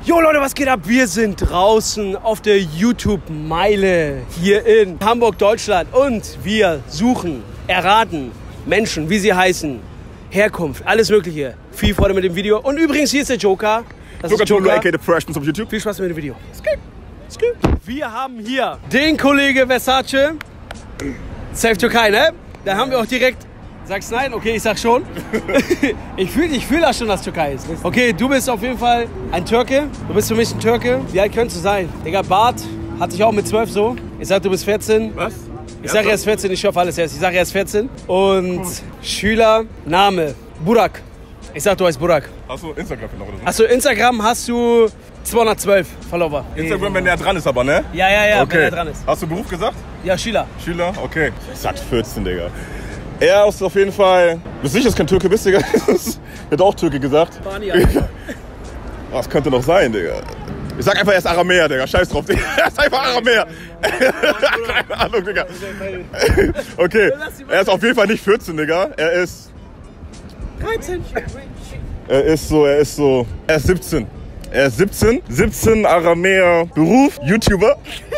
Jo Leute, was geht ab? Wir sind draußen auf der YouTube-Meile hier in Hamburg, Deutschland. Und wir suchen, erraten Menschen, wie sie heißen, Herkunft, alles Mögliche. Viel Freude mit dem Video. Und übrigens, hier ist der Joker. Das ist Joker, aka The Fresh auf YouTube. Viel Spaß mit dem Video. Wir haben hier den Kollege Versace. Safe Türkei, ne? Da haben wir auch direkt... Sagst nein? Okay, ich sag schon. Ich fühl das schon, dass Türkei ist. Okay, du bist auf jeden Fall ein Türke. Du bist für mich ein Türke. Wie alt könntest du sein? Digga, Bart hatte ich auch mit 12 so. Ich sag, du bist 14. Was? Ich sag, er ist 14. Ich hoffe alles erst. Ich sag, er ist 14. Und Schüler, Name, Burak. Ich sag, du heißt Burak. Hast du Instagram noch oder so? Achso, Instagram hast du 212 Follower. Instagram, wenn der dran ist aber, ne? Ja, Okay. wenn er dran ist. Hast du Beruf gesagt? Ja, Schüler. Schüler? Okay. Ich sag 14, Digga. Er ist auf jeden Fall... Bist sicher, dass du kein Türke bist, Digga? Er hat auch Türke gesagt. Bani, Was könnte noch sein, Digga? Ich sag einfach, er ist Aramäer, Digga. Scheiß drauf, Digga. Er ist einfach Aramäer. Keine Ahnung, Digga. Okay, er ist auf jeden Fall nicht 14, Digga. Er ist... 13. Er ist 17. Er ist 17. 17, Aramäer, Beruf, YouTuber.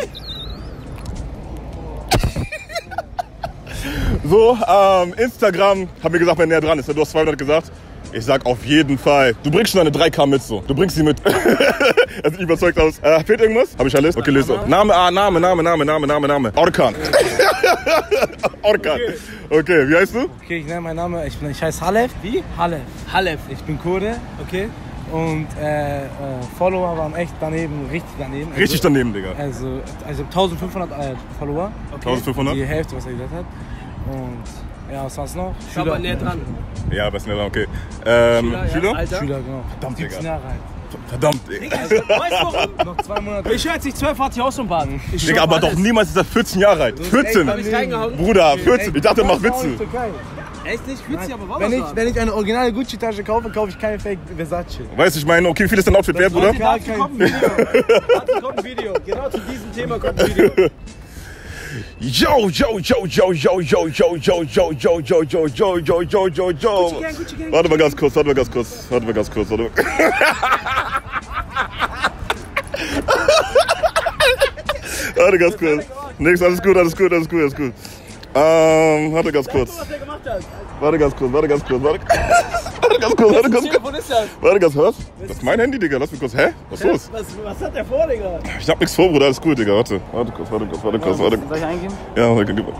So, Instagram, hab mir gesagt, wenn er dran ist. Du hast 200 gesagt. Ich sag auf jeden Fall. Du bringst schon eine 3K mit so. Du bringst sie mit. Er sieht überzeugt aus. Fehlt irgendwas? Hab ich alles? Okay, lese. Name. Orkan. Orkan. Okay, wie heißt du? Okay, ich nenne meinen Namen. Ich heiße Halef. Wie? Halef. Ich bin Kurde. Okay. Und Follower waren echt daneben, richtig daneben. Richtig daneben, Digga. Also 1500 Follower. Okay. 1500? Die Hälfte, was er gesagt hat. Und ja, was war's noch? Ich war näher dran. Ja, aber ist schneller, okay. Schüler? Ja, Alter. Schüler, genau. Verdammt, 17 Digga. Jahre alt. Verdammt, Digga. Weißt du warum? Noch 2 Monate. Ich schätze, 12 hatte ich auch so ein Bad. Digga, aber doch niemals ist er 14 Jahre alt. 14. Hab ich reingehauen? Bruder, 14. Ich dachte, er macht Witze. Echt nicht? Fühlt sich aber wahr. Wenn ich eine originale Gucci-Tasche kaufe, kaufe ich keine Fake Versace. Weißt du, ich meine, okay, wie viel ist dein Outfit wert, Bruder? Dazu kommt ein Video. Dazu kommt ein Video. Genau zu diesem Thema kommt ein Video. Yo. Warte mal ganz kurz. Warte ganz kurz. Nix, alles gut. Warte ganz kurz. Was der gemacht hat. Warte ganz kurz. Was? Das ist mein Handy, Digga. Lass mich kurz. Hä? Was ist los? Was hat der vor, Digga? Ich hab nichts vor, Bruder. Alles gut, Digga. Warte kurz. Soll ich eingeben? Ja, gib mal.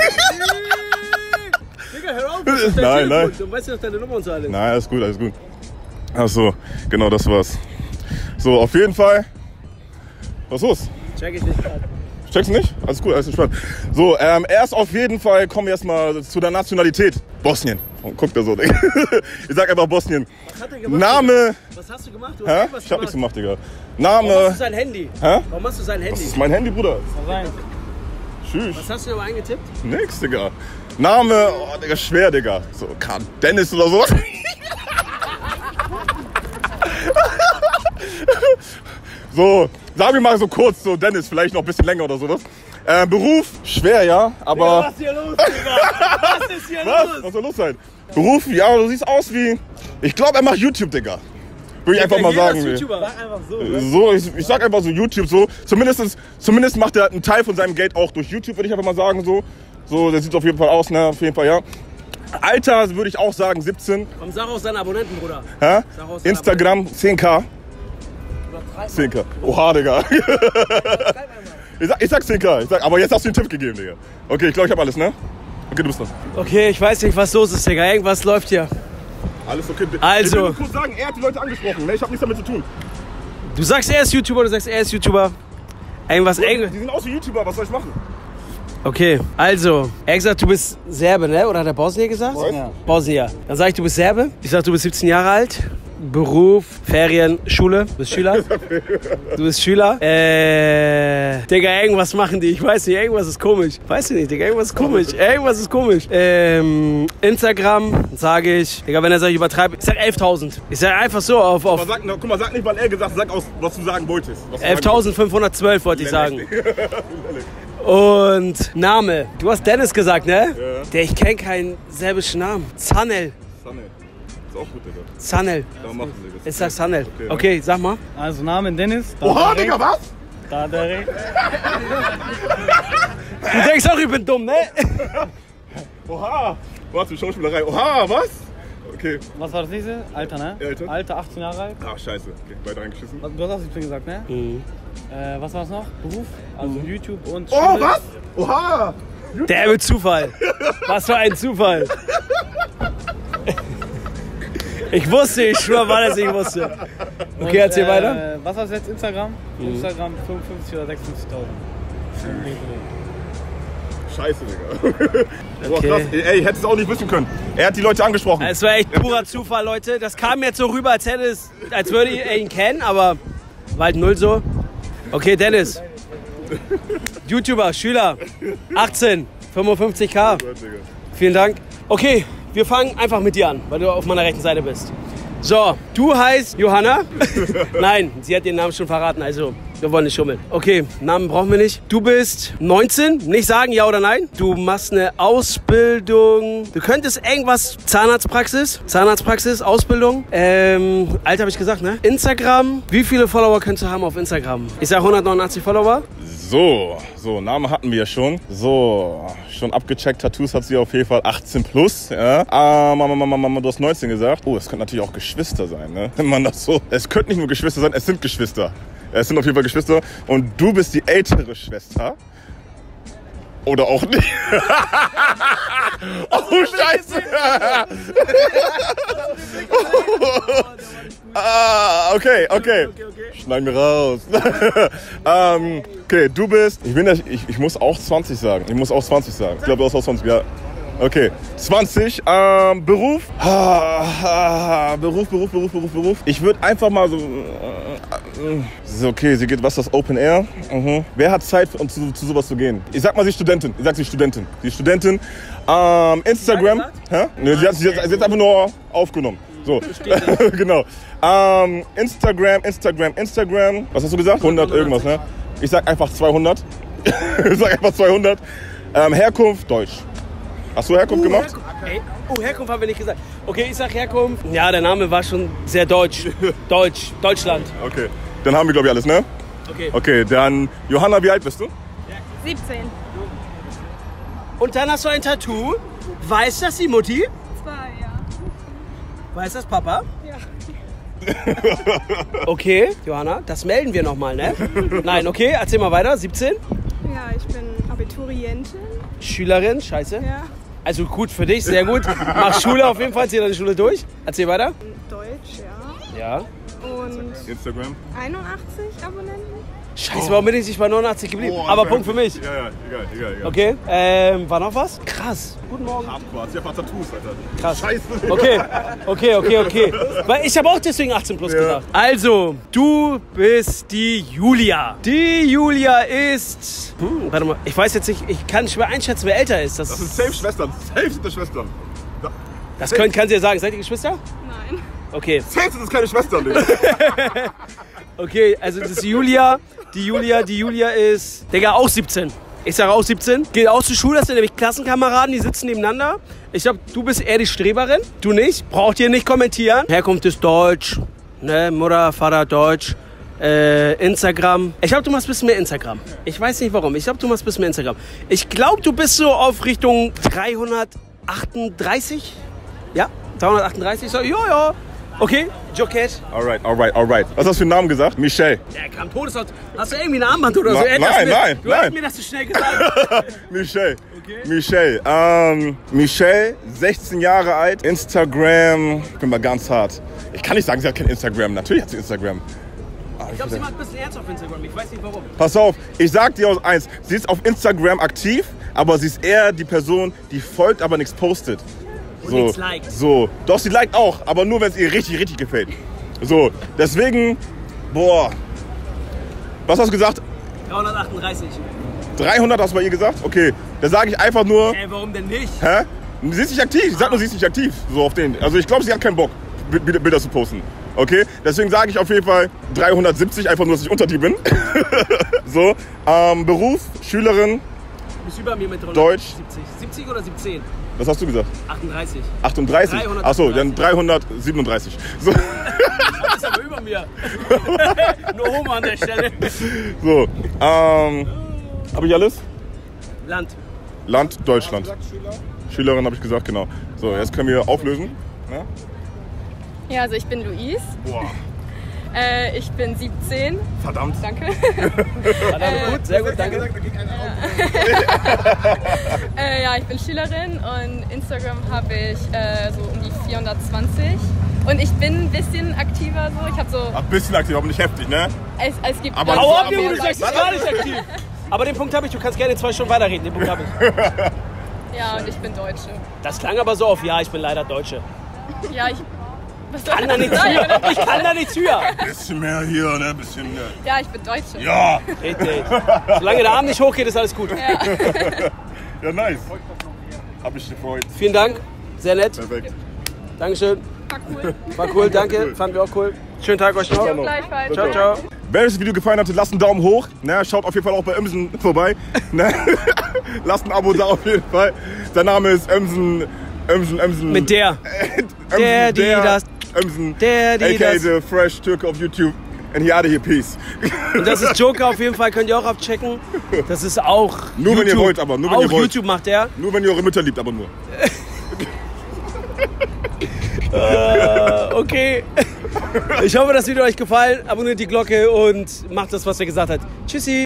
Digga, hör auf. Das ist Nein. Du weißt ja noch deine Nummer und so alles. Nein, alles gut. Ach so, genau, das war's. So, auf jeden Fall. Was ist los? Check ich nicht gerade. Checkst du nicht? Alles gut, alles entspannt. So, erst auf jeden Fall kommen wir erstmal zu der Nationalität. Bosnien. Guck da so, Digga. Ich sag einfach Bosnien. Was hat er gemacht? Name. Digga? Was hast du gemacht? Du hast Hä? irgendwas Ich hab nichts gemacht, Digga. Warum hast Name. du sein Handy? Hä? Warum hast du sein Handy? Das ist mein Handy, Bruder. Sein. Tschüss. Was hast du aber eingetippt? Nix, Digga. Name. Oh, Digga, schwer, Digga. So, Karl Dennis oder so. So, sagen wir mal so kurz, so Dennis, vielleicht noch ein bisschen länger oder sowas. Beruf, schwer, ja, aber... Was ist hier los, Digga? Was ist hier los? Was soll los sein? Beruf, ja, du siehst aus wie... Ich glaube, er macht YouTube, Digga. Würde ich einfach mal sagen. YouTuber. Sag einfach so. So, ich sag einfach so YouTube so. Zumindest macht er einen Teil von seinem Geld auch durch YouTube, würde ich einfach mal sagen so. So, der sieht auf jeden Fall aus, ne? Auf jeden Fall, ja. Alter würde ich auch sagen 17. Komm, sag aus deinen Abonnenten, Bruder. Hä? Sag aus deinen Instagram 10K. 10K. Oha, Digga. Ich sag 10K. Aber jetzt hast du den Tipp gegeben, Digga. Okay, ich glaube, ich habe alles, ne? Okay, du bist dran. Okay, ich weiß nicht, was los ist, Digga. Irgendwas läuft hier. Alles okay. Also. Ich will nur kurz sagen, er hat die Leute angesprochen, ne? Ich habe nichts damit zu tun. Du sagst, er ist YouTuber, du sagst, er ist YouTuber. Irgendwas eng. Die sind auch so YouTuber, was soll ich machen? Okay, also, er hat gesagt, du bist Serbe, ne? Oder hat er Bosnier gesagt? Bosnier. Bosnier. Dann sag ich, du bist Serbe. Ich sag, du bist 17 Jahre alt. Beruf, Ferien, Schule. Du bist Schüler. Du bist Schüler. Digga, irgendwas machen die. Ich weiß nicht, irgendwas ist komisch. Weiß ich nicht, Digga, irgendwas ist komisch. Irgendwas ist komisch. Instagram, sage ich. Digga, wenn er sagt, ich übertreibe, ich sag 11.000. Ich sag einfach so auf. Aber guck mal, sag nicht, weil er gesagt hat, sag aus, was du sagen wolltest. 11.512 wollte ich sagen. Und Name. Du hast Dennis gesagt, ne? Ja. Ich kenne keinen serbischen Namen. Zanel. ist auch gut, Digga. Sanel. Dann machen wir das. Ist das Sanel? Okay, sag mal. Also Name Dennis. Oha, Digga, was? Dadere. Du denkst auch, ich bin dumm, ne? Oha. Warte, Schauspielerei. Oha, was? Okay. Was war das nächste? Alter, ne? Alter. Alter, 18 Jahre alt. Ach, scheiße. Okay, weiter reingeschissen. Du hast auch 17 gesagt, ne? Was war es noch? Beruf? Also YouTube und Oh, Schule. was? Oha. Der mit Zufall. Was für ein Zufall. Ich wusste, ich schwör, war das, ich wusste. Okay, erzähl weiter. Was war das jetzt? Instagram? Instagram 55 oder 56.000. Scheiße, Digga. Boah, Okay. krass. Ey, hättest du auch nicht wissen können. Er hat die Leute angesprochen. Es war echt purer Zufall, Leute. Das kam jetzt so rüber, als würde ihr ihn kennen, aber war halt null so. Okay, Dennis. YouTuber, Schüler, 18, 55k. Vielen Dank. Okay, wir fangen einfach mit dir an, weil du auf meiner rechten Seite bist. So, du heißt Johanna? Nein, sie hat den Namen schon verraten, also wir wollen nicht schummeln. Okay, Namen brauchen wir nicht. Du bist 19, nicht sagen ja oder nein. Du machst eine Ausbildung. Du könntest irgendwas, Zahnarztpraxis, Ausbildung. Alter habe ich gesagt, ne? Instagram, wie viele Follower könntest du haben auf Instagram? Ich sag 189 Follower. So, Name hatten wir schon. So, schon abgecheckt. Tattoos hat sie auf jeden Fall 18 plus. Ja. Du hast 19 gesagt. Oh, es könnte natürlich auch Geschwister sein, ne? Wenn man das so. Es könnten nicht nur Geschwister sein, es sind Geschwister. Es sind auf jeden Fall Geschwister. Und du bist die ältere Schwester. Oder auch nicht. Oh, Scheiße. Okay. Schneid mir raus. Okay, du bist. Ich muss auch 20 sagen. Ich glaube, du hast auch 20, ja. Okay, 20. Beruf. Beruf. Ich würde einfach mal so. Okay, sie geht, was ist das? Open Air. Wer hat Zeit, um zu sowas zu gehen? Ich sag mal, sie ist Studentin. Sie ist Studentin. Instagram. Hä? Nee, sie hat einfach nur aufgenommen. So, genau. Instagram. Was hast du gesagt? 100 irgendwas, ne? Ich sag einfach 200. Herkunft, Deutsch. Hast du Herkunft gemacht? Herkunft haben wir nicht gesagt. Okay, ich sag Herkunft. Ja, der Name war schon sehr deutsch. Deutschland. Okay, dann haben wir, glaube ich, alles, ne? Okay, dann Johanna, wie alt bist du? 17. Und dann hast du ein Tattoo. Weiß das die Mutti? 2, ja. Weiß das Papa? Ja. Okay, Johanna, das melden wir nochmal, ne? Nein, okay, erzähl mal weiter. 17? Ja, ich bin Abiturientin. Schülerin, scheiße. Ja. Also gut für dich, sehr gut. Mach Schule auf jeden Fall, zieh deine Schule durch. Erzähl weiter. Deutsch, ja. Ja. Und Instagram. 81 Abonnenten. Scheiße, warum bin ich nicht bei 89 geblieben? Aber Punkt für mich. Ja, egal. Okay, war noch was? Krass. Guten Morgen. Hardcore, hat sie einfach Tattoos, Alter. Krass. Scheiße. Okay. Weil ich habe auch deswegen 18 plus gesagt. Also, du bist die Julia. Die Julia ist... warte mal, ich weiß jetzt nicht, ich kann schwer einschätzen, wer älter ist. Das sind safe Schwestern. Safe sind das Schwestern. Das kann sie ja sagen. Seid ihr Geschwister? Nein. Okay. Safe sind das keine Schwestern, Digga. Okay, also das ist die Julia. Die Julia ist, Digga, auch 17. Ich sage auch 17. Geht auch zur Schule, das sind nämlich Klassenkameraden, die sitzen nebeneinander. Ich glaube, du bist eher die Streberin. Du nicht. Braucht ihr nicht kommentieren. Herkunft ist Deutsch. Ne? Mutter, Vater Deutsch. Instagram. Ich glaube, du machst ein bisschen mehr Instagram. Ich weiß nicht warum. Ich glaube, du machst ein bisschen mehr Instagram. Ich glaube, du bist so auf Richtung 338. Ja, 338. So, ja. Okay, Joket. Alright. Was hast du für einen Namen gesagt? Michelle. Der kam Todesort. Hast du irgendwie eine Armband oder so? Nein. Du hast mir das so schnell gesagt. Michelle. Okay. Michelle, 16 Jahre alt. Instagram. Ich bin mal ganz hart. Ich kann nicht sagen, sie hat kein Instagram. Natürlich hat sie Instagram. Ich glaube, sie macht ein bisschen ernst auf Instagram. Ich weiß nicht warum. Pass auf, ich sag dir aus eins. Sie ist auf Instagram aktiv, aber sie ist eher die Person, die folgt, aber nichts postet. Und nichts liked. So. Doch, sie liked auch, aber nur, wenn es ihr richtig gefällt. So, deswegen, boah. Was hast du gesagt? 338. 300 hast du bei ihr gesagt? Okay, da sage ich einfach nur... Warum denn nicht? Hä? Sie ist nicht aktiv. Ich sag nur, sie ist nicht aktiv. So auf den. Also ich glaube, sie hat keinen Bock, Bilder zu posten. Okay? Deswegen sage ich auf jeden Fall 370, einfach nur, dass ich unter die bin. So, Beruf, Schülerin. bist über mir mit 170. Deutsch. 70 oder 17? Was hast du gesagt? 38. 38? Achso, dann 337. So. Das ist aber über mir. Nur Homo an der Stelle. So, habe ich alles? Land. Deutschland. Schülerin habe ich gesagt, genau. So, jetzt können wir auflösen. Ja? Ja, also ich bin Luis. Boah, Ich bin 17. verdammt. Danke. Gut, sehr gut, danke. Ja, ich bin Schülerin und Instagram habe ich so um die 420. Und ich bin ein bisschen aktiver so. Ich habe so. Ein bisschen aktiv, aber nicht heftig, ne? Es gibt. Aber- Hau ab, aber- Junge, du sagst, ich bin gar nicht aktiv. Aber den Punkt habe ich, du kannst gerne 2 Stunden weiterreden, den Punkt habe ich. Ja, und ich bin Deutsche. Das klang aber so auf, ja, ich bin leider Deutsche. Ja, ich. Was soll Kann da ich nichts sagen? für. Ich kann da nichts für. Bisschen mehr hier, ne? Bisschen mehr. Ja, ich bin Deutsche. Ja! Richtig. Solange der Arm nicht hochgeht, ist alles gut. Ja, nice. Hab mich gefreut. Vielen Dank, sehr nett. Perfekt. Dankeschön. War cool. War cool, danke. Fanden wir auch cool. Schönen Tag euch noch. Gleichfalls. Ciao, ciao. Wenn euch das Video gefallen hat, lasst einen Daumen hoch. Ne? Schaut auf jeden Fall auch bei Ömsen vorbei. Ne? Lasst ein Abo da auf jeden Fall. Sein Name ist Ömsen. Mit der. Der, die, das. Ömsen. Der, die, aka das. the Fresh Türk of YouTube. And he out of here, peace. Und das ist Joker auf jeden Fall, könnt ihr auch abchecken. Das ist auch Nur YouTube. wenn ihr wollt, aber nur wenn auch ihr wollt. YouTube macht er. Nur wenn ihr eure Mütter liebt, aber nur. Okay. Ich hoffe, das Video hat euch gefallen. Abonniert die Glocke und macht das, was er gesagt hat. Tschüssi.